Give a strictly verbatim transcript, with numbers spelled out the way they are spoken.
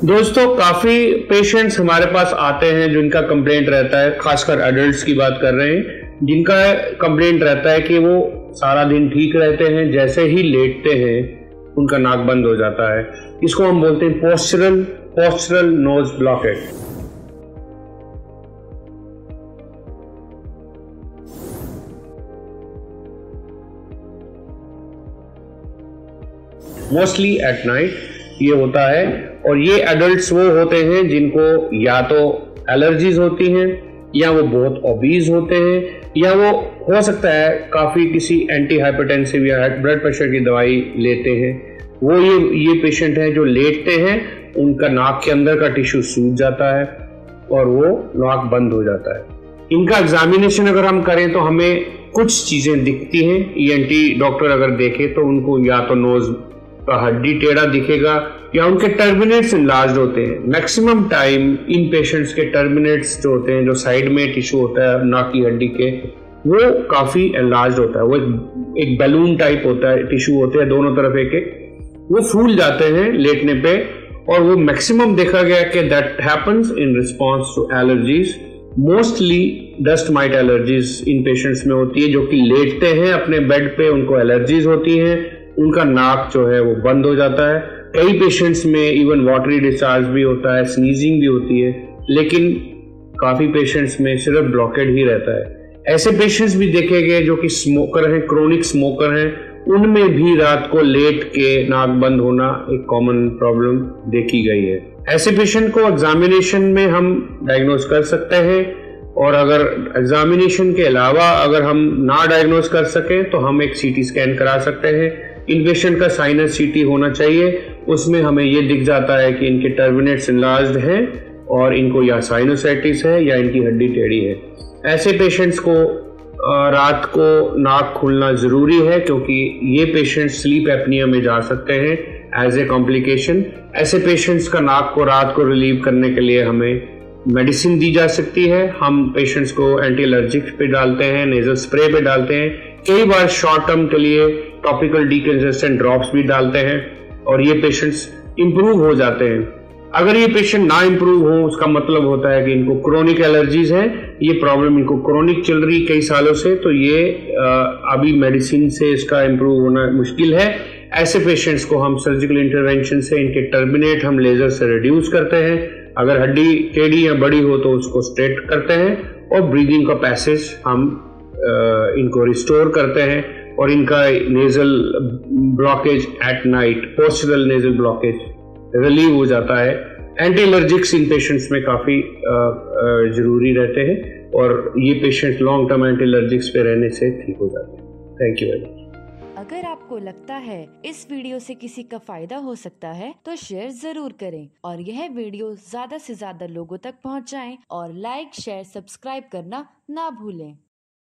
दोस्तों, काफी पेशेंट्स हमारे पास आते हैं जिनका कंप्लेंट रहता है, खासकर एडल्ट्स की बात कर रहे हैं, जिनका कंप्लेंट रहता है कि वो सारा दिन ठीक रहते हैं, जैसे ही लेटते हैं उनका नाक बंद हो जाता है। इसको हम बोलते हैं postural postural nose blockage. Mostly at night ये होता है, और ये एडल्ट्स वो होते हैं जिनको या तो एलर्जीज होती हैं, या वो बहुत ओबीज होते हैं, या वो हो सकता है काफ़ी किसी एंटी हाइपरटेंसिव या ब्लड प्रेशर की दवाई लेते हैं। वो ये ये पेशेंट हैं जो लेटते हैं, उनका नाक के अंदर का टिश्यू सूज जाता है और वो नाक बंद हो जाता है। इनका एग्जामिनेशन अगर हम करें तो हमें कुछ चीज़ें दिखती हैं। ईएनटी डॉक्टर अगर देखे तो उनको या तो नोज का हड्डी टेढ़ा दिखेगा या उनके टर्मिनेट्स इनलार्ज्ड होते हैं। मैक्सिमम टाइम इन पेशेंट्स के टर्मिनेट्स जो होते हैं, जो साइड में टिश्यू होता है नाक की हड्डी के, वो काफ़ी एनलार्ज्ड होता है। वो एक, एक बैलून टाइप होता है, टिश्यू होते हैं दोनों तरफ एक एक, वो फूल जाते हैं लेटने पे। और वो मैक्सिमम देखा गया कि that happens in response to allergies. Mostly dust mite allergies in patients में होती है जो कि लेटते हैं अपने बेड पे, उनको एलर्जीज होती हैं, उनका नाक जो है वो बंद हो जाता है। कई पेशेंट्स में इवन वाटरी डिस्चार्ज भी होता है, स्नीजिंग भी होती है, लेकिन काफ़ी पेशेंट्स में सिर्फ ब्लॉकेड ही रहता है। ऐसे पेशेंट्स भी देखे गए जो कि स्मोकर हैं, क्रोनिक स्मोकर हैं, उनमें भी रात को लेट के नाक बंद होना एक कॉमन प्रॉब्लम देखी गई है। ऐसे पेशेंट को एग्जामिनेशन में हम डायग्नोज कर सकते हैं, और अगर एग्जामिनेशन के अलावा अगर हम ना डायग्नोज कर सकें तो हम एक सीटी स्कैन करा सकते हैं। इन पेशेंट का साइनस सीटी होना चाहिए, उसमें हमें ये दिख जाता है कि इनके टर्मिनेट्स इनलार्ज्ड हैं और इनको या साइनोसाइटिस है या इनकी हड्डी टेढ़ी है। ऐसे पेशेंट्स को रात को नाक खुलना ज़रूरी है, क्योंकि ये पेशेंट्स स्लीप एपनिया में जा सकते हैं एज ए कॉम्प्लिकेशन। ऐसे पेशेंट्स का नाक को रात को रिलीव करने के लिए हमें मेडिसिन दी जा सकती है। हम पेशेंट्स को एंटी एलर्जिक पे डालते हैं, नेजल स्प्रे पे डालते हैं, कई बार शॉर्ट टर्म के लिए टॉपिकल डिकंजेस्टेंट ड्रॉप्स भी डालते हैं, और ये पेशेंट्स इंप्रूव हो जाते हैं। अगर ये पेशेंट ना इंप्रूव हो, उसका मतलब होता है कि इनको क्रोनिक एलर्जीज हैं, ये प्रॉब्लम इनको क्रोनिक चल रही कई सालों से, तो ये अभी मेडिसिन से इसका इंप्रूव होना मुश्किल है। ऐसे पेशेंट्स को हम सर्जिकल इंटरवेंशन से इनके टर्मिनेट हम लेजर से रिड्यूस करते हैं। अगर हड्डी टेढ़ी या बड़ी हो तो उसको स्ट्रेट करते हैं, और ब्रीदिंग का पैसेज हम इनको रिस्टोर करते हैं, और इनका nasal blockage at night, postural nasal blockage relieve हो जाता है। एंटी एलर्जिक्स इन पेशेंट्स में काफ़ी ज़रूरी रहते हैं, और ये patient long term anti allergics पे रहने से ठीक हो जाते हैं। Thank you very much. अगर आपको लगता है इस वीडियो से किसी का फायदा हो सकता है तो शेयर जरूर करें, और यह वीडियो ज्यादा से ज्यादा लोगों तक पहुंचाएं, और लाइक शेयर सब्सक्राइब करना ना भूलें।